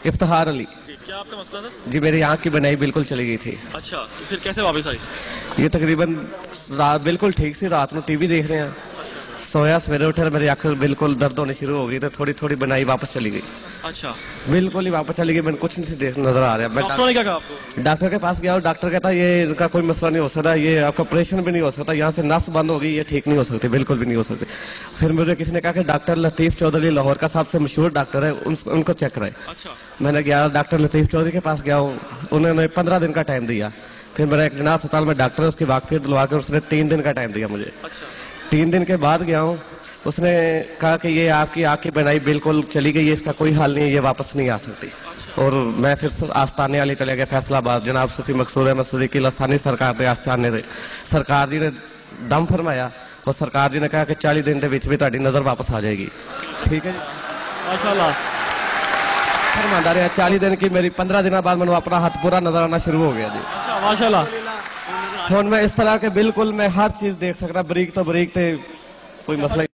इफ्तिखार अली। क्या आपका मसला था? जी मेरी आंख की बनाई बिल्कुल चली गई थी। अच्छा, तो फिर कैसे वापस आई? ये तकरीबन रात बिल्कुल ठीक सी, रात में टीवी देख रहे हैं, सोया, सवेरे उठे मेरी आंख बिल्कुल दर्द होनी शुरू हो गई, तो थोड़ी थोड़ी बनाई वापस चली गई। अच्छा, बिल्कुल ही वापस चली गई, मैंने कुछ नहीं देख नजर आ रहा। मैं डॉक्टर ने क्या कहा आपको? डॉक्टर के पास गया, डॉक्टर कहता ये इनका कोई मसला नहीं हो सकता, ये आपका ऑपरेशन भी नहीं हो सकता, यहाँ से नस बंद हो गई, ये ठीक नहीं हो सकती, बिल्कुल भी नहीं हो सकती। फिर मुझे किसी ने कहा कि डॉक्टर लतीफ चौधरी लाहौर का सबसे मशहूर डॉक्टर है, उनको चेक कराए। अच्छा, मैंने गया डॉक्टर लतीफ चौधरी के पास गया हूँ, उन्होंने 15 दिन का टाइम दिया। फिर मेरा एक जनाब अस्पताल में डॉक्टर है, उसकी वाकफियत दिलवा कर उसने 3 दिन का टाइम दिया मुझे। अच्छा, 3 दिन के बाद गया हूँ, उसने कहा कि ये आपकी आंख की बनाई बिल्कुल चली गई है, इसका कोई हाल नहीं है, ये वापस नहीं आ सकती। और मैं फिर आस्ताने वाले चले गया फैसलाबाद, जनाब सूफी मकसूद अहमद सदीकी लसानी सरकार के आस्ताने से सरकार जी ने दम फरमाया, और सरकार जी ने कहा कि 40 दिन के विच भी ਤੁਹਾਡੀ नजर वापस आ जाएगी। ठीक है जी, माशाल्लाह। फरमांदा रहा 40 दिन की, मेरी 15 दिन बाद मैंने अपना हाथ पूरा नजर आना शुरू हो गया जी। अच्छा, माशाल्लाह। ਹੁਣ मैं इस तरह के बिल्कुल मैं हर चीज देख सकता, बरीक तो बरीक, कोई मसला